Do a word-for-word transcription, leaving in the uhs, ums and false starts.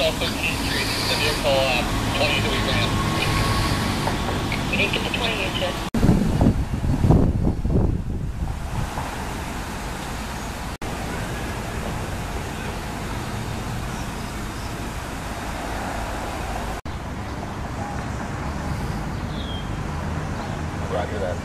twelve fifteenth Street, the vehicle uh, twenty that we ran. We didn't get the twenty inch yet. Roger that.